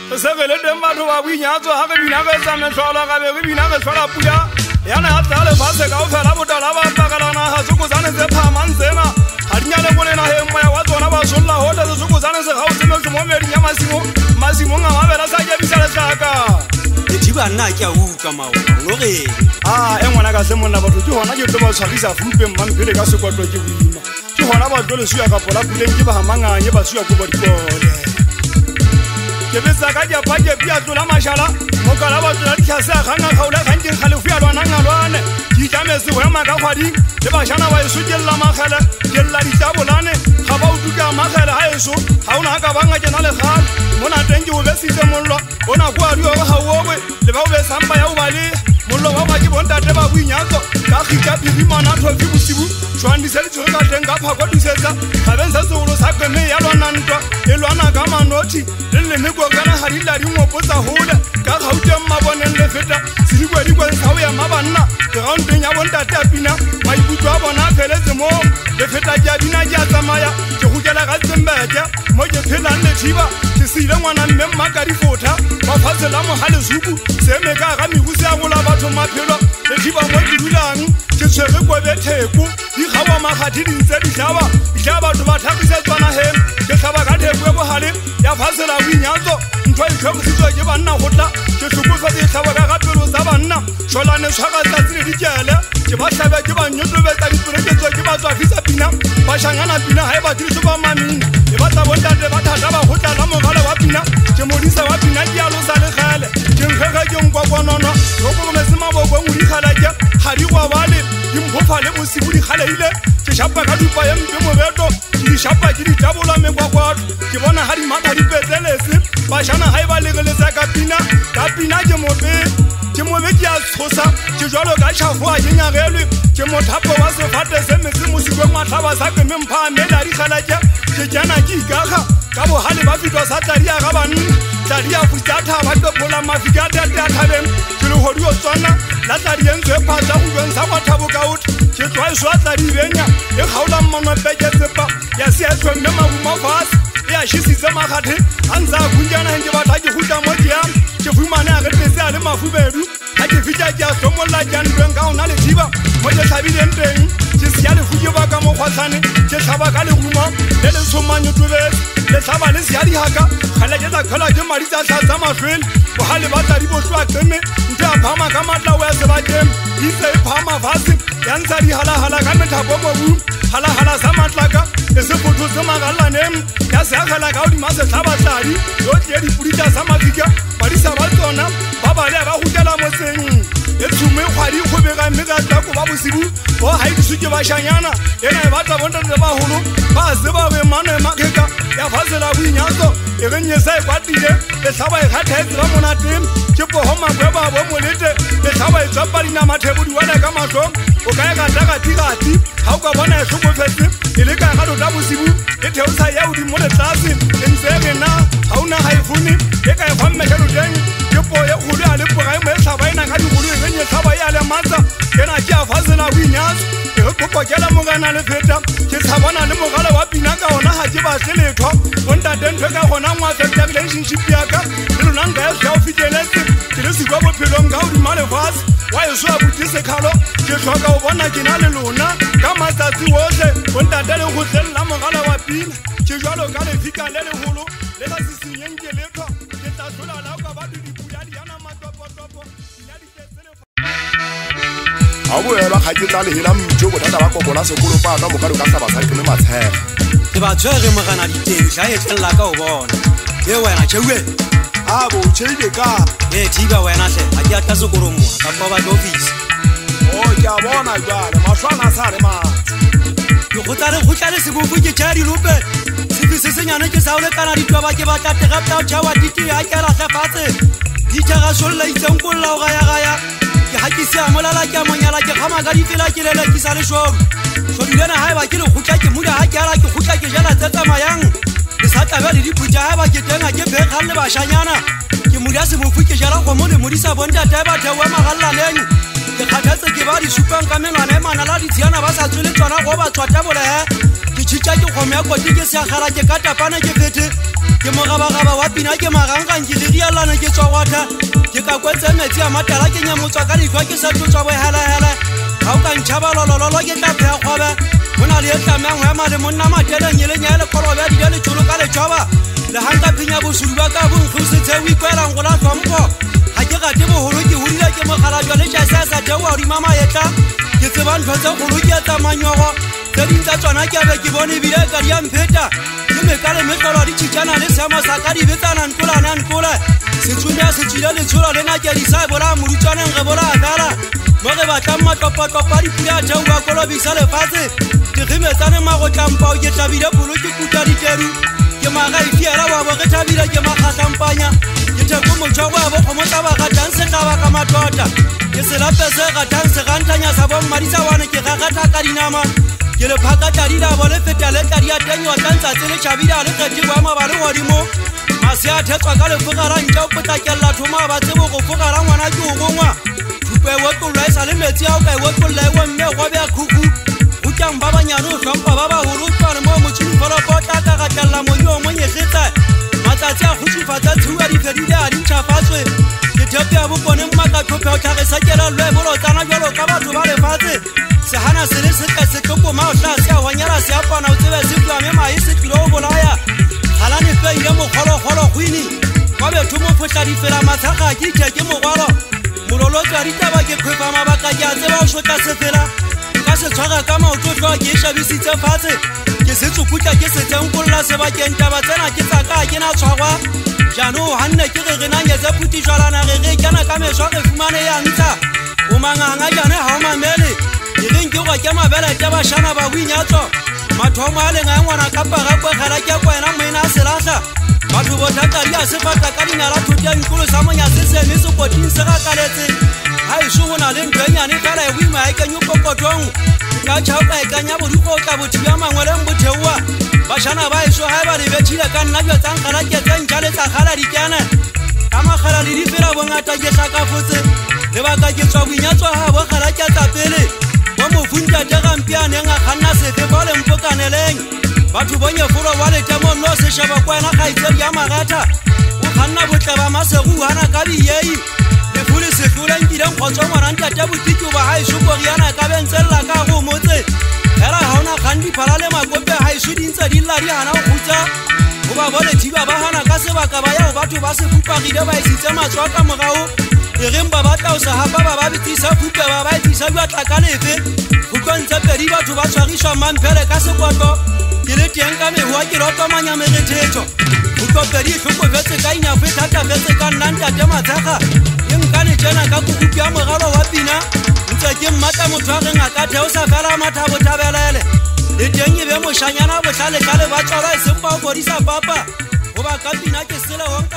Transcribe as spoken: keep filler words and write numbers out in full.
Segele demba to ba winyazo ha ke bina ke same hlola ga be ke bina ke hlola pula yana ha tsale fase ka o fela botala ba pakalana ha sukozane se phamang sena ha dinyale bolena he moya wa tsona ba solla hola se sukozane se ga o tseme se mo medi nya masimo masimo nga ba bela sa ke bisa le tlaka e diba nna ke a uka mawo lo re ah e ngwana ka se monna batho ke hona ke tlo ba tshwarisa fumpe mmang pele ka sekotlo ke buima ke hona ba tlo le suya ka pola puleng ke ba hamanganye ba suya go ba dipole ke bisa ka ja pake pia tlola mashala mo kala ba tlola dikhase ga nga khaula ga nteng khale fu ya lwana ngalwane di jamese go ema ka khwadi le ba shana ba isu ke la magala ke la di tabolane ga ba utuka magala ha eso ha una ka banga ke na le khal mona tenge o be sitse mollo ona go a rio ga hawo le ba o be samba ya o bale mollo wa ba ke bonta te ba buinyatso ka khika bibi mana tho ke bosibu jwandi se le tsoga teng ka phakwa disetsa ga ben se solo sa ke me ya lwana ntwa e lwana ka manoti le le me go kana ha di la di ngopotsa hole ka gaute maboneng le feta se di kwa di kwa sa o ya mabanna ke ga nteng ya bonta te apina mai butwa bona feletse mo le feta ja bina ja tsamaya ke go kela ga tsembetja mo ke phelang le thiba ke sile ngwana mme mmaka di fotha ba fatsela mo hale zuku se me ka ga migusi a gola batho maphelo le thiba mo ke dulang ke tshwere go betheko di gawa magadi di ntse di hlaba di hlaba batho ba thapise tswana he ke hlaba ka theko go hale ya fatsela winyatso ntwa e tlhokisitswe ke banna gotla ke hlokofetse e hlaba ka gapelo tsa banna sholane tshwaka tsatsi le dikele ke ba hlabe ke ba nyotlobetsa dipereketswa ke ba tswafisa pina ba shangana pina ha e ba diriso ba mamina e ba tsa bontate ba thata ba gotla la mogala wa pina ke modisa wa pina ke a losa le gele ke nkgege ke nkwakwanono rokolometse maboko ngodi kgalake ga di kwa bale di mphofa le bosibu di kgaleile ke shapa ka dupa ya mpe mobeto ke di shapa ke di tabola mekwakwato ke bona ga di mata di petelese ba shana ha e ba legeletsa ka pina ka pina ke mobe ke mobe ke a tshosa ke jwalo ka tšhafo a ke nyagelwe ke mothapo wa sefate se metse mosikong matlhaba sa ke mempha mela di kgalake ke kena ke ikaga ka bogale ba fitwa sa tladi a ga banna tladi a futsa thaba topola mafika a tate a thabeng ke legodi o tswana la tladi entso e phatsa go jweng sa ngwathabo kaote ke tlwaeso a tladi benya e kgaola mmanopeke tsepa ya se a tshwemme mabuma fase e a šhisitse makgathe a ntse a kunjana heng ke batla ke gutla mo keang ke fumane a retetse a le mafubedu ga ke fitša ke a somolola ke a ntweng ka ona le thiba mo ke tlhabileng teng ke sea lefuke ba ka mo kgwatlhane ke tlhaba ka leguma le le tshomanyotobetse le tlhaba le sea dihaka gale ke tsa kgwela ke madi tsa tlha tsa mahlwele bogale ba tladi botlwa tseme nte a phama ka matla o ya sebakeng itse e phama fase ya ntsha dihalagala ka methapo mobu halahala sa matlaka e se fotho se magalaneng ya se agela ka odima se tlhaba tladi yo tlie dipodita sa mafika badisa ba tsona ba bale ba gotela motseng e tshume kgwadi kgobega mme ka tlako ba bosibu bo haediso ke bašanyana ena e batla bontate bagolo ba se ba be mano e makeka ya fasela boinyatso e renyesa e kwatile e tlhaba e kgathaetse ba monateng ke pogo makwe ba bo molete e tlhaba e tswapa dinamathebo diwale ka matlhong o ka e gata-gatigati ga o ka bona e tlhokofetse e le ka gadota bosibu e theosa ya odimo le tlase e ntse e rena ga o na ga e fone e ka e fa mmekeloteng ke po e kgolo a le poraemo e tlhaba ena ka digolo e renye tlhaba e a le matsa ena ke a fasela boinyatso e re kopokela mogana le feta ke tshabana le mogala wa pina ka ona ga ke batle letho bontatentho ka gona ngwafeta relationship yaka le lona nka e tlha o fitlheletse ke le sekwa bophelong ka odima lefase wa eso a butisekgalo ke tlhoka o bona ke na le lona ka matsatsi otlhe bontate le go tlelela mogala wa pina ke jwalo ka lefika le legolo le la sesenyeng ke letho ke tla tlola la o ka ba dipula di yana matopotopo a boela ga ke tla lehela mmitso bothata ba kokola sekolo pa ka mokare ka sa basadi kome matshega ke ba tshwere mogana diteng tla e tlelela ka o bona e wena tšheue a bo tšheile ka e thiba wena tle a ke atla sekoro mona ka pa batla office o ke a bona jale mašwana sa le matse ke go tla re go tla le sebofo ke tšea dilope sefe se senyane ke sa o lekana ditwaba ke batla tegapta o tšhawa titi a ke ratlhe fatshe ditšhaga solola itseng kolola o gaya-gaya ke ga ke sea molala ke a monyala ke kgama ka difela ke lela ke sa lešomo sodilena ga e ba ke le gotla ke muda ga ke ala ke gotla ke jala tse tsamayang ke sa tlabe le diputša ga e ba ke tenga ke phekgang le bašanyana ke muda sebofo ke jala kgomo le modisa bontate ba theoa magalaleng ke kgathetse ke ba di supang ka menwana e manala ditshiana ba sa tswele tswana go ba tswatabolehe ke tšhitša ke kgomo ya koti ke seagala ke ka tapana ke fete ke mogabagaba wa pina ke magangang ke rialana ke tswa gwatha ke ka kwetse metsi a matala ke nyamotswa ka ditlhwa ke sa tlotswa bohelehele ga o ka ntšhaba lolololo ke tla phea kgobe go na le e tlameang go ema le monna mateleng e leng ya lekolobe a dile letšolo ka letšhoba le ganka phenya bosudu ba ka bonkgosetse o ikwelang go la tlhompho ga ke gate bogolo ke hodile ke mogala jwa letšase sa theoa godima maetla ke tseba ntho tse kgolo ke etsa manyogo tse dintsa tsona ke abe ke bone ebile ka di a mpheta ke mekale metlolo di tšhitšana le seemo sa ka dibetsana nkolane a nkole setsomi a se tswile letsholo le nakedisa e bola morutswaneng ge bola akala mo ge batlang matopatopa dipula a theoa kolobisa lefatshe dikgimetsane magotlampao ke tlhabile polo ke kuta diteru ke magaifiela wa bo ge thabile ke makgatlampanya ke theko motšhogo ya bokgomotsa bagatang setlaba ka matota ke selape se gatang segantanya sa bommadisa wane ke gagata ka dinama ke lephakatadida bo le feta le tadi a tenywa tlantsatse le tšhabile a le kgeti boama ba le godimo mase a thetswa ka lefogarantša o potlakella thoma ba tsebo go fogara ngwana ke o gongwa thupe e wetololwa e sa le metsi a o ka e wetolola e wemme gobe a khuku go tšang ba banyane o tlhompha ba bagolo o tswane mo motšhinifolopo o tla ka gatlelela moyo mo nyegetsa matsatsi a kgotšifatsa tshiwa difedile a dintšhafatswe ke thepe ya bokone mmakatlhophe o tlhagesakela llo e bolotsana jalo ka batho ba lefatshe sehana se le setle se tlokoma o tla se a hwanyela se apana o tsebe se fluame mae se tlile o bolaya galane feile mokgolokgolo kgwini kwa betho mo fotla difela matshaka ke ithe ke mogwalo mololotso a ditaba ke kgwefa mabaka ke a tseba o shotla sefela ka se tshwaga ka maotlotlhoa ke e šhabisitse fatshe ke se tsokutla ke se tsenkolola sebakeng taba tsena ke tsaka ke na tshwagwa jaanong ganne ke re re nanyetse phutišwalana re re kena ka mešwa re fumane ya ntsha o manganga jane ga o mamele e reng ke gwa ke mabelete bašana ba boinyatso mathomo a leng a ngwana ka pagakwegela ke kwena moena a selahla batho bothatadi a sefata ka dinala thoteankolo sa monyase seme sekoting se gakaletse ga ešo go na le ntho e nyane kala e boima e kenyo pokothong ka tšhauka e kanya bodiko o tla bothiba mangweleng botheoa bašana ba ešo ga e ba lebethile ka nna dilo tsankgala ke tse ntšha le tsakgala dikene ka magala le difela bongata ke tlakafotse lebaka ke tswa boinyatswa ga bogala ke tsa pele mo mofuntategampianeng a kganna sefe fa le mpokaneleng batho bonyefolo wa letemo nno sešhaba kwena kgaitsedi ya magetha o kganna botle ba masego uana ka biyei lefole setloleng kileng kgotso ngwanantate botiki ba ga ešo koriana ka bentselela ka go motse fela ga ona kgang diphala le makope ga ešo dintse di lla di gana go khutsa go ba bolethiba ba gana ka sebaka ba yao batho ba se fupagile ba isitse matswa ka morago e reng ba batla o sa gapa ba ba betsisa fupe ba ba etsisa diatla ka lefe gotlontse pedi batho ba tshwarišwa mamphele ka sekotlo ke le teng ka megoa ke rotomanya megethetso gotlopedi e tlhokofetse ka inyafo e thatafetse ka nnantate matshega e nkane tsena ka kokupi ya mogalo wa pina ntse ke mmata motho a reng a ka theo sa fela matha bothabelele le teng e be mošanyana botlhale ka le ba tswala e seng ba o kodisa papa goba ka pina ke seleong